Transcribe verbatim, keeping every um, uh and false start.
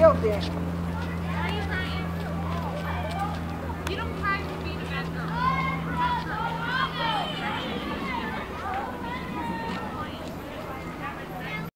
building. Why are you crying? You don't cry.